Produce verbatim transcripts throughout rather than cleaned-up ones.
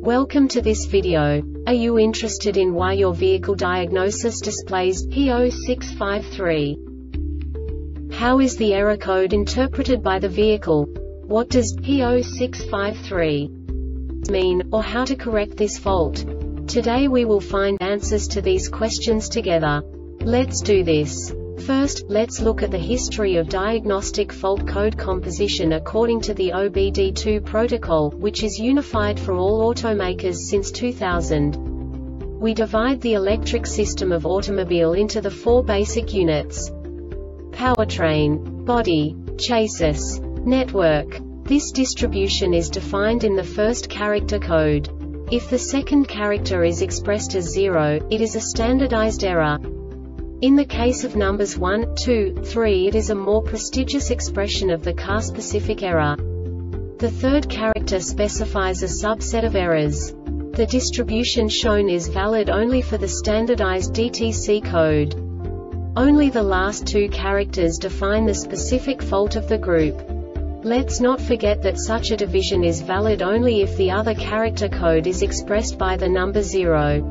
Welcome to this video. Are you interested in why your vehicle diagnosis displays P zero six five three? How is the error code interpreted by the vehicle? What does P zero six five three mean, or how to correct this fault? Today we will find answers to these questions together. Let's do this. First, let's look at the history of diagnostic fault code composition according to the O B D two protocol, which is unified for all automakers since two thousand. We divide the electric system of automobile into the four basic units: powertrain, body, chassis, network. This distribution is defined in the first character code. If the second character is expressed as zero, it is a standardized error. In the case of numbers one, two, three, it is a more prestigious expression of the car-specific error. The third character specifies a subset of errors. The distribution shown is valid only for the standardized D T C code. Only the last two characters define the specific fault of the group. Let's not forget that such a division is valid only if the other character code is expressed by the number zero.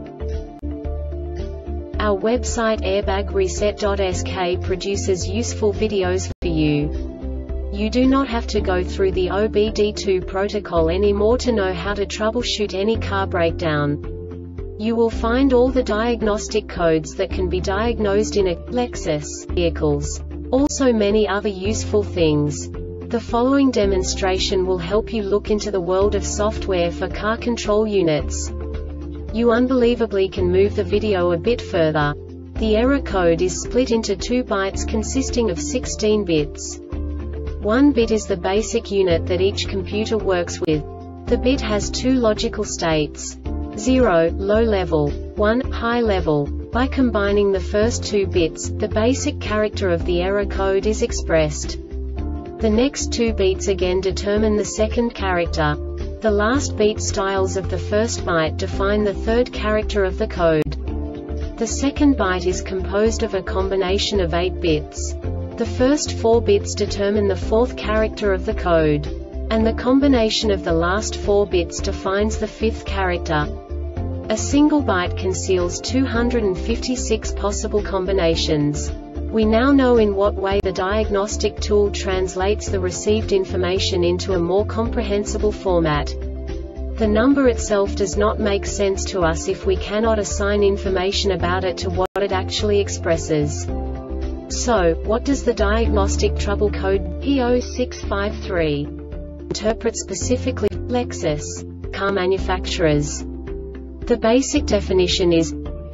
Our website airbag reset dot S K produces useful videos for you. You do not have to go through the O B D two protocol anymore to know how to troubleshoot any car breakdown. You will find all the diagnostic codes that can be diagnosed in a Lexus vehicles. Also many other useful things. The following demonstration will help you look into the world of software for car control units. You unbelievably can move the video a bit further. The error code is split into two bytes consisting of sixteen bits. One bit is the basic unit that each computer works with. The bit has two logical states: zero, low level, one, high level. By combining the first two bits, the basic character of the error code is expressed. The next two beats again determine the second character. The last beat styles of the first byte define the third character of the code. The second byte is composed of a combination of eight bits. The first four bits determine the fourth character of the code. And the combination of the last four bits defines the fifth character. A single byte conceals two hundred fifty-six possible combinations. We now know in what way the diagnostic tool translates the received information into a more comprehensible format. The number itself does not make sense to us if we cannot assign information about it to what it actually expresses. So, what does the diagnostic trouble code P zero six five three interpret specifically for Lexus car manufacturers? The basic definition is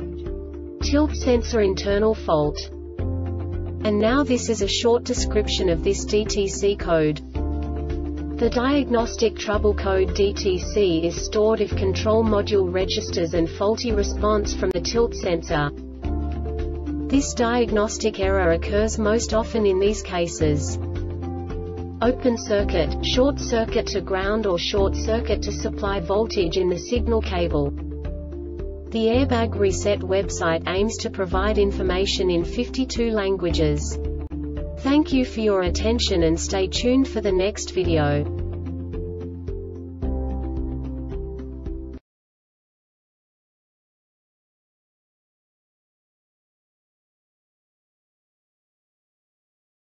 tilt sensor internal fault. And now this is a short description of this D T C code. The diagnostic trouble code D T C is stored if control module registers an faulty response from the tilt sensor. This diagnostic error occurs most often in these cases: open circuit, short circuit to ground or short circuit to supply voltage in the signal cable. The Airbag Reset website aims to provide information in fifty-two languages. Thank you for your attention and stay tuned for the next video.